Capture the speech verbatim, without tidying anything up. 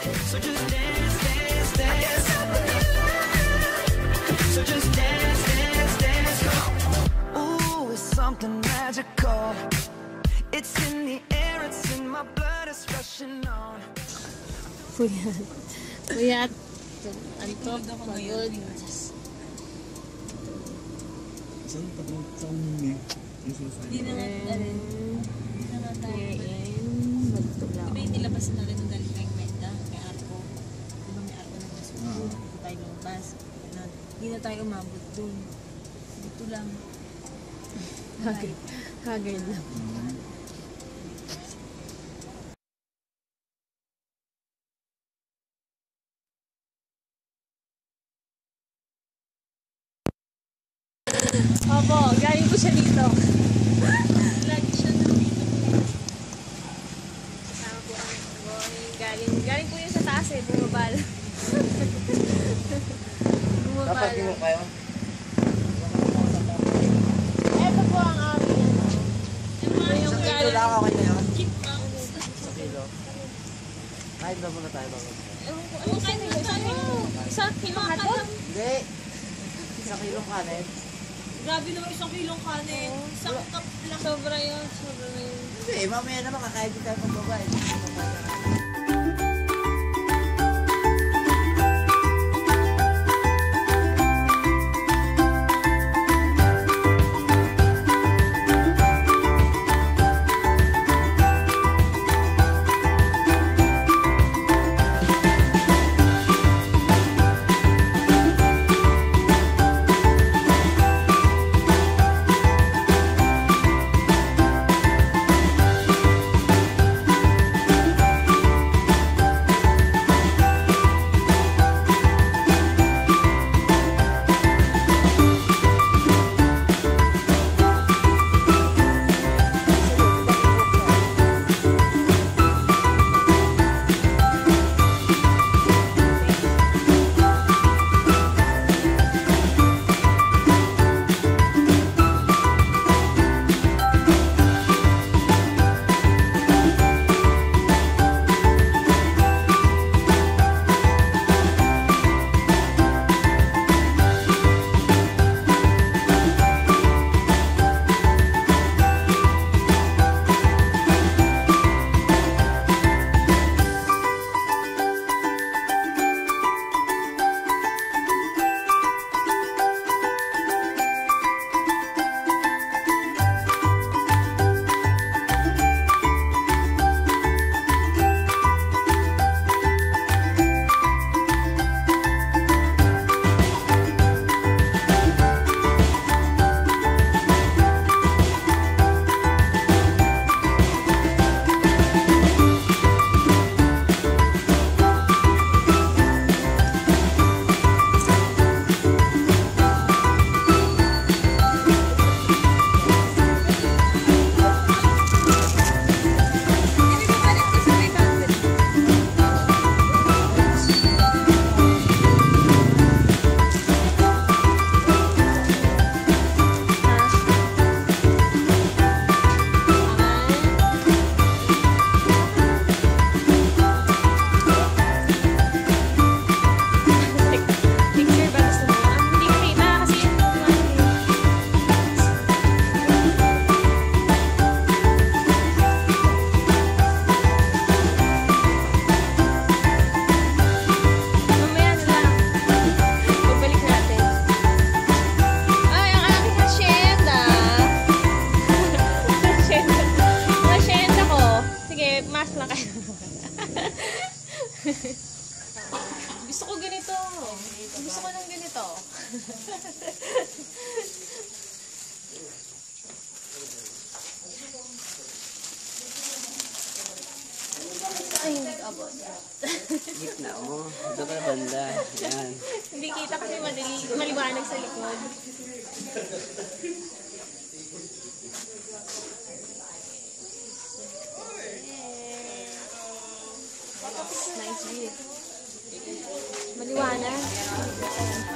So just dance, dance, dance. So just dance, dance, dance. Ooh, it's something magical. It's in the air, it's in my blood, it's rushing on. Puyat. Puyat. Antok, pagod. Saan tapos saan hindi? Hindi na nga, hindi na nga tayo. Batulao. Diba yung nilabas na rin ng galing kayong menda, kay Arko. Diba may Arko na nasubo, hindi tayo lumabas. Hindi na tayo umabot dun. Dito lang. Hagard. Hagard lang. Opo, galing ko siya dito. Lagi siya nandito. Kasama po ang boy. Galing, galing po yun sa taas eh, bumabal. Bumabal. Dapat mo kayo? Ito po ang aming ano. Ito yung Sa kilo galing. lang ako kayo yun? Chipmunks. Sa kilo. Kain na muna tayo bago. Ano kayo na tayo? Isang kilo ka to? Hindi. Isang kilong kanin. Grabe naman isang kilong kanin. Isang cup lang. Sobra yun, sobra na yun. Hindi, mamaya naman kakain din tayo pagbaba. Gusto ko ganito. Gusto ko ng ganito. Ay, nag-abot. Gitna mo. Doon ka banda. Yan. Hindi kita kasi madali, maliwanag sa likod. Nice view. Maliwanag.